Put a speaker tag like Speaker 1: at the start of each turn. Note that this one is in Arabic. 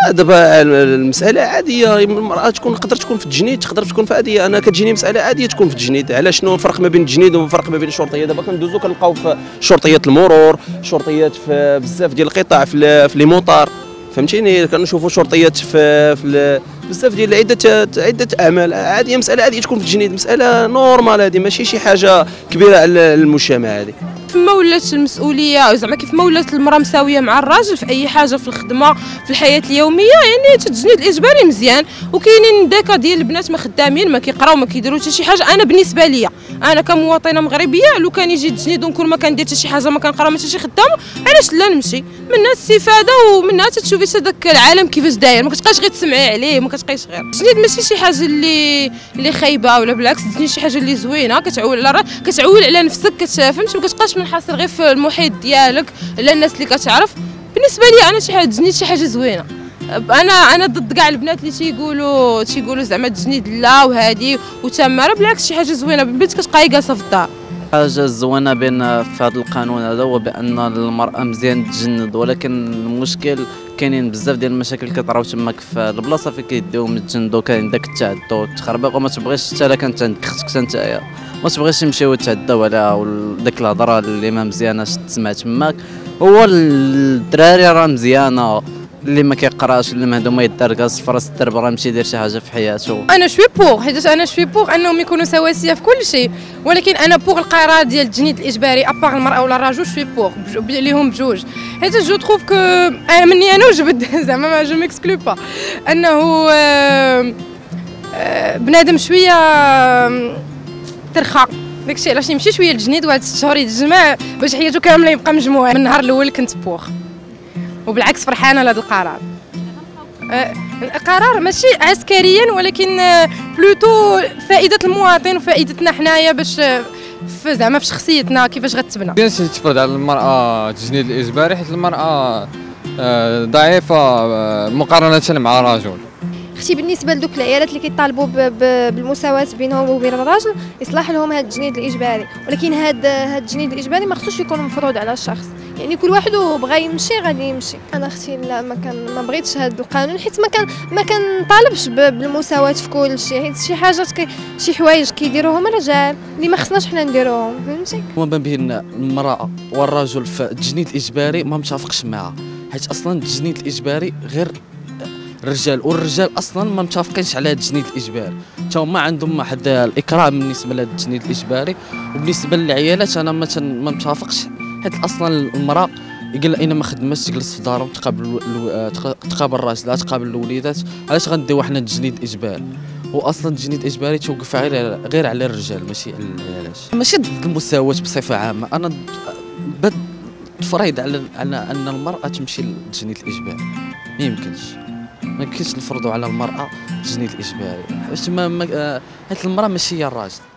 Speaker 1: دابا المساله عاديه، المراه تقدر تكون في التجنيد، تقدر تكون في عاديه. انا كتجيني مساله عاديه تكون في التجنيد. على شنو الفرق ما بين التجنيد والفرق ما بين الشرطيه؟ دابا كندوزو كنلقاو في شرطيات المرور، شرطيات في بزاف ديال القطاع في لي موطار، فهمتيني. كنشوفوا شرطيات في بزاف ديال عده اعمال عاديه. مساله عاديه تكون في التجنيد، مساله نورمال، هذه ماشي شي حاجه كبيره على المجتمع هذه.
Speaker 2: كيفما ولات المسؤوليه زعما كيفما ولات المراه مساويه مع الراجل في اي حاجه في الخدمه في الحياه اليوميه، يعني التجنيد الاجباري مزيان. وكاينين داكا ديال البنات ما خدامين ما كيقراو ما كيديروا حتى شي حاجه. انا بالنسبه ليا انا كمواطنه مغربيه لو كان يجي التجنيد ونكون ما كندير حتى شي حاجه، ما كنقرا ما حتى شي خدامه، علاش لا نمشي؟ منها الاستفاده ومنها تشوفي حتى داك العالم كيفاش داير، ما كتبقاش غير تسمعي عليه، ما كتبقايش غير. التجنيد ماشي شي حاجه اللي خايبه ولا بالعكس، التجنيد شي حاجه اللي زوينه، كتعول على نفسك، كتفهمت، ما كتبقاش منحصر غير في المحيط ديالك لا الناس اللي كتعرف. بالنسبه لي انا شي حاجه التجنيد شي حاجه زوينه. انا ضد كاع البنات اللي تيقولوا زعما التجنيد لا وهادي وتماره، بالعكس شي حاجه زوينه. البنت كتبقى جالسه في الدار.
Speaker 3: حاجه زوينه بين في هذا القانون هذا هو بان المراه مزيان تجند، ولكن المشكل كاينين بزاف ديال المشاكل كيطراو تماك في البلاصه فين كيديوهم يتجندوا. كاين داك التعدي والتخربيق، وما تبغيش حتى الا كانت عندك اختك حتى نتايا ما تبغيش يمشيو يتعداو عليها، وداك الهضره اللي ما مزياناش تسمع تماك. هو الدراري راه مزيانه، اللي ما كيقراش اللي مهدوم ما يدركاش في راس الدرب راه يمشي يدير شي حاجه في حياته.
Speaker 2: انا شوي بوغ، حيت انا شوي بوغ انهم يكونوا سواسيه في كل شيء، ولكن انا بوغ القرار ديال التجنيد الاجباري ابار المراه ولا الرجل. شوي بوغ ليهم بجوج، حيت جو تروف كو مني انا وجبد زعما جو ميكسكلو با انه بنادم شويه ترخى. داكشي علاش يمشي شويه للتجنيد، وهاد 6 شهور يتجمع باش حياته كامله يبقى مجموع. من النهار الاول كنت بوغ، وبالعكس فرحانه لهذا القرار. القرار ماشي عسكريا، ولكن بلوتو فائده المواطن وفائدتنا حنايا باش زعما في شخصيتنا كيفاش غتبنى.
Speaker 4: كاين شي تفرض على المراه التجنيد الاجباري، حيت المراه ضعيفه مقارنه مع الرجل.
Speaker 5: اختي بالنسبه لدوك العيالات اللي كيطالبوا بالمساواه بينهم وبين الراجل، يصلح لهم هذا التجنيد الاجباري، ولكن هذا التجنيد الاجباري ما خصوش يكون مفروض على الشخص. يعني كل واحد بغى يمشي غادي يمشي. انا اختي لا، ما بغيتش هذا القانون، حيت ما كنطالبش بالمساواه في كل شيء، حيت شي حاجات شي حوايج كيديروهم الرجال اللي ما خصناش حنا نديروهم، فهمتي.
Speaker 3: وما بين المراه والرجل في التجنيد الاجباري ما متفقش معها، حيت اصلا التجنيد الاجباري غير الرجال، والرجال اصلا ما متفقينش على هذا التجنيد الاجباري، حتى هما عندهم واحد الاكراه بالنسبه لهذا التجنيد الاجباري. وبالنسبه للعيالات انا ما متفقش، حيت اصلا المراه يقول اين ما خدمتش تجلس في دارهم تقابل راجلها تقابل الوليدات، علاش غنديو حنا التجنيد الاجباري؟ واصلا التجنيد الاجباري توقف غير على الرجال ماشي على العيالات. ماشي ضد المساواه بصفه عامه، انا تفرض على ان المراه تمشي للتجنيد الاجباري، ما يمكنش نفرضوا على المراه التجنيد الاجباري، حيت المراه ماشي هي الراجل.